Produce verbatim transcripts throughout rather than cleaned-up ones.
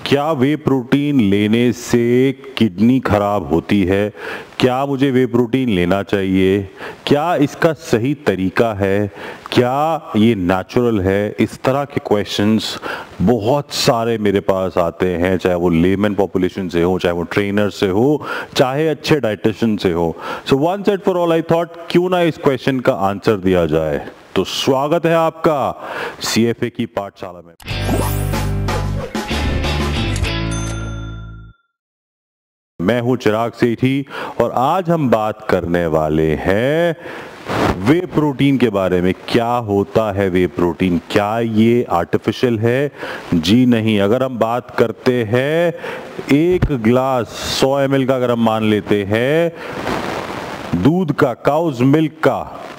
क्या वे प्रोटीन लेने से किडनी खराब होती है? क्या मुझे वे प्रोटीन लेना चाहिए? क्या इसका सही तरीका है? क्या ये नेचुरल है? इस तरह के क्वेश्चंस बहुत सारे मेरे पास आते हैं, चाहे वो लेमन पॉपुलेशन से हो, चाहे वो ट्रेनर से हो, चाहे अच्छे डाइटिशियन से हो। So once and for all I thought क्यों ना इस क्वेश्चन का आंसर दिया जाए। तो स्वागत है आपका सीएफए की पाठशाला में। मैं हूं चिराग सेठी और आज हम बात करने वाले हैं वे प्रोटीन के बारे में। क्या होता है वे प्रोटीन? क्या ये आर्टिफिशियल है? जी नहीं। अगर हम बात करते हैं एक गिलास सौ एम एल का, अगर हम मान लेते हैं दूध का, काउज मिल्क का,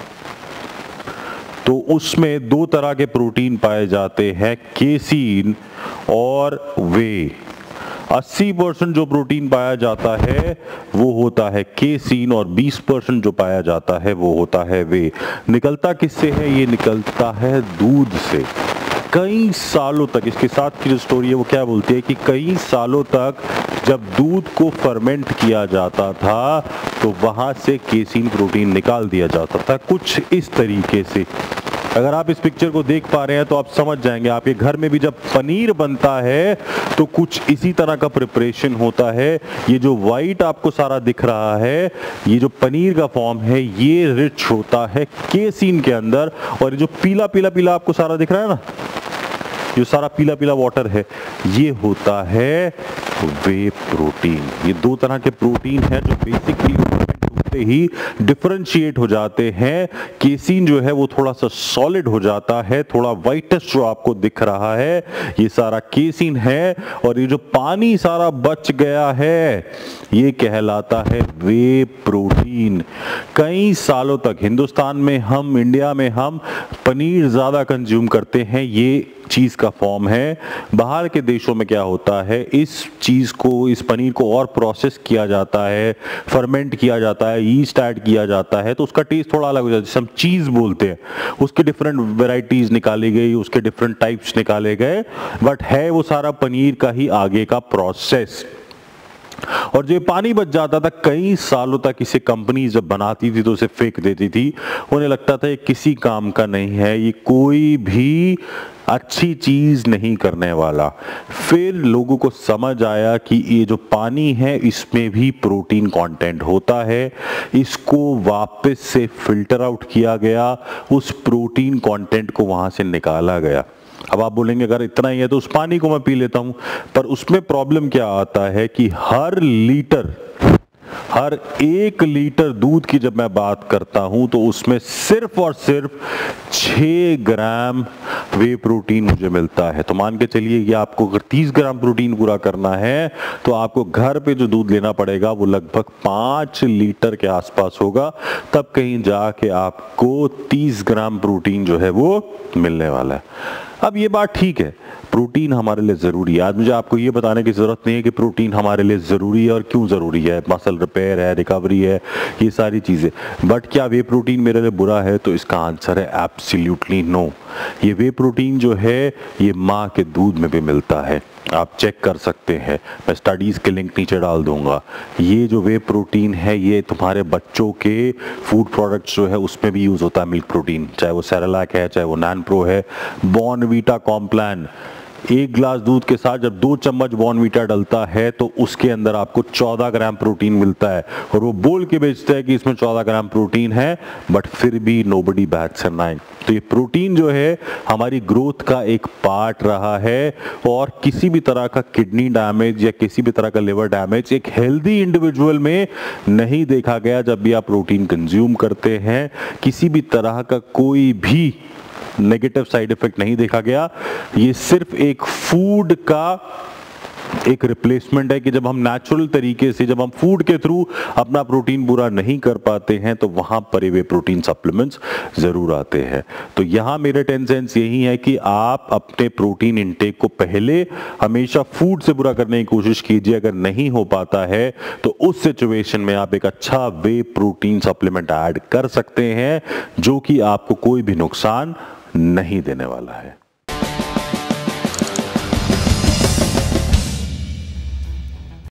तो उसमें दो तरह के प्रोटीन पाए जाते हैं, केसीन और वे। अस्सी परसेंट जो प्रोटीन पाया जाता है वो होता है केसीन और बीस परसेंट जो पाया जाता है वो होता है वे। निकलता किससे है? ये निकलता है दूध से। कई सालों तक इसके साथ की जो स्टोरी है वो क्या बोलती है कि कई सालों तक जब दूध को फर्मेंट किया जाता था तो वहां से केसीन प्रोटीन निकाल दिया जाता था, कुछ इस तरीके से। अगर आप इस पिक्चर को देख पा रहे हैं तो आप समझ जाएंगे। आपके घर में भी जब पनीर बनता है तो कुछ इसी तरह का प्रिपरेशन होता है। ये जो वाइट आपको सारा दिख रहा है, ये जो पनीर का फॉर्म है, ये रिच होता है केसीन के अंदर। और ये जो पीला पीला पीला आपको सारा दिख रहा है ना, जो सारा पीला पीला वाटर है, ये होता है वे प्रोटीन। ये दो तरह के प्रोटीन हैं जो बेसिकली ही डिफरेंशिएट हो जाते हैं। केसीन जो है वो थोड़ा सा सॉलिड हो जाता है, थोड़ा व्हाइटिश जो आपको दिख रहा है ये सारा केसीन है। और ये जो पानी सारा बच गया है ये कहलाता है वे प्रोटीन। कई सालों तक हिंदुस्तान में हम, इंडिया में हम पनीर ज्यादा कंज्यूम करते हैं, ये चीज का फॉर्म है। बाहर के देशों में क्या होता है, इस चीज को, इस पनीर को और प्रोसेस किया जाता है, फर्मेंट किया जाता है, ईस्ट ऐड किया जाता है, तो उसका टेस्ट थोड़ा अलग हो जाता है। जैसे हम चीज बोलते हैं, उसके डिफरेंट वेराइटीज निकाली गई, उसके डिफरेंट टाइप्स निकाले गए, बट है वो सारा पनीर का ही आगे का प्रोसेस। और जो पानी बच जाता था कई सालों तक, इसे कंपनी जब बनाती थी तो उसे फेंक देती थी। उन्हें लगता था ये किसी काम का नहीं है, ये कोई भी अच्छी चीज नहीं करने वाला। फिर लोगों को समझ आया कि ये जो पानी है इसमें भी प्रोटीन कंटेंट होता है। इसको वापस से फिल्टर आउट किया गया, उस प्रोटीन कंटेंट को वहां से निकाला गया। अब आप बोलेंगे अगर इतना ही है तो उस पानी को मैं पी लेता हूं, पर उसमें प्रॉब्लम क्या आता है कि हर लीटर, हर एक लीटर दूध की जब मैं बात करता हूं तो उसमें सिर्फ और सिर्फ छह ग्राम वे प्रोटीन मुझे मिलता है। तो मान के चलिए कि आपको अगर तीस ग्राम प्रोटीन पूरा करना है तो आपको घर पे जो दूध लेना पड़ेगा वो लगभग पांच लीटर के आसपास होगा, तब कहीं जाके आपको तीस ग्राम प्रोटीन जो है वो मिलने वाला है। अब ये बात ठीक है, प्रोटीन हमारे लिए ज़रूरी है। आज मुझे आपको ये बताने की ज़रूरत नहीं है कि प्रोटीन हमारे लिए ज़रूरी है और क्यों ज़रूरी है। मसल रिपेयर है, रिकवरी है, ये सारी चीज़ें। बट क्या वे प्रोटीन मेरे लिए बुरा है? तो इसका आंसर है एब्सोल्युटली नो। ये वे प्रोटीन जो है ये माँ के दूध में भी मिलता है, आप चेक कर सकते हैं, मैं स्टडीज़ के लिंक नीचे डाल दूंगा। ये जो वे प्रोटीन है ये तुम्हारे बच्चों के फूड प्रोडक्ट्स जो है उसमें भी यूज़ होता है, मिल्क प्रोटीन, चाहे वो सेरेलैक है, चाहे वो नैन प्रो है, बॉर्नवीटा कॉम्प्लान। एक गिलास दूध के साथ जब दो चम्मच बॉर्नवीटा डलता है तो उसके अंदर आपको चौदह ग्राम प्रोटीन मिलता है। और वो बोल के बेचता है कि इसमें चौदह ग्राम प्रोटीन है, बट फिर भी नोबडी बैट्स एन आई। तो ये प्रोटीन जो है हमारी ग्रोथ का एक पार्ट रहा है। और किसी भी तरह का किडनी डैमेज या किसी भी तरह का लिवर डैमेज एक हेल्दी इंडिविजुअल में नहीं देखा गया जब भी आप प्रोटीन कंज्यूम करते हैं। किसी भी तरह का कोई भी नेगेटिव साइड इफेक्ट नहीं देखा गया। ये सिर्फ एक फूड का एक रिप्लेसमेंट है कि जब हम नेचुरल तरीके से, जब हम फूड के थ्रू अपना प्रोटीन पूरा नहीं कर पाते हैं तो वहां पर वे प्रोटीन सप्लीमेंट्स जरूर आते हैं। तो यहां मेरे टेन सेंस यही है कि आप अपने प्रोटीन इंटेक को पहले हमेशा फूड से पूरा करने की कोशिश कीजिए। अगर नहीं हो पाता है तो उस सिचुएशन में आप एक अच्छा वे प्रोटीन सप्लीमेंट ऐड कर सकते हैं जो कि आपको कोई भी नुकसान नहीं देने वाला है।